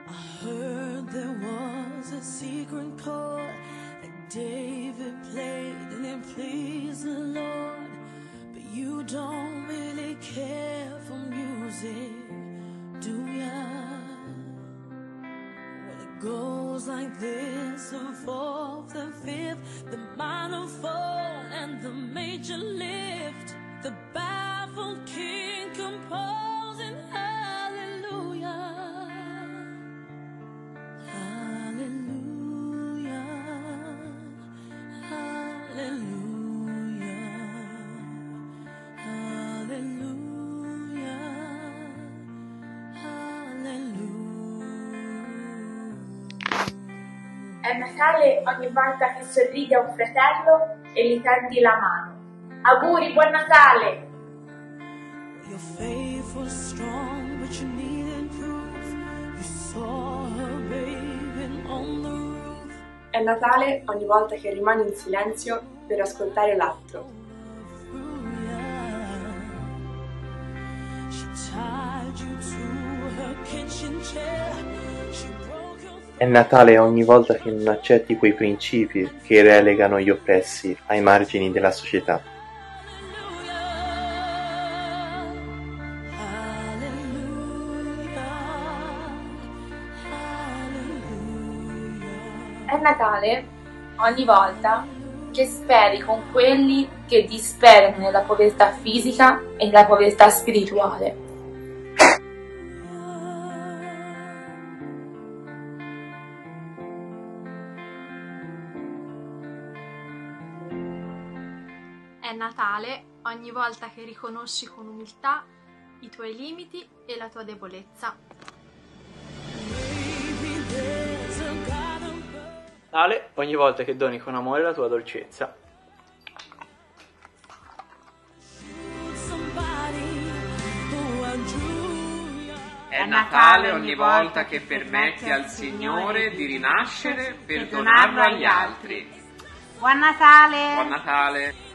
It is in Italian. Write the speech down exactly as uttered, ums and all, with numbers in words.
I heard there was a secret chord that David played and it pleased the Lord. But you don't really care for music, do ya? Well, it goes like this: the fourth, the fifth, the minor fall and the major lift. The baffled king composing hallelujah, hallelujah, hallelujah, hallelujah, hallelujah. È Natale ogni volta che sorridi a un fratello e gli tendi la mano. Auguri, buon Natale! Your faith was strong, but you needed proof. You saw her bathing on the roof. È Natale ogni volta che rimani in silenzio per ascoltare l'altro. She tied you to her kitchen chair. She broke your È Natale ogni volta che non accetti quei principi che relegano gli oppressi ai margini della società. È Natale ogni volta che speri con quelli che disperano nella povertà fisica e nella povertà spirituale. È Natale ogni volta che riconosci con umiltà i tuoi limiti e la tua debolezza. Natale ogni volta che doni con amore la tua dolcezza. È Natale ogni volta che permetti al Signore di rinascere per donarlo agli altri. Buon Natale! Buon Natale!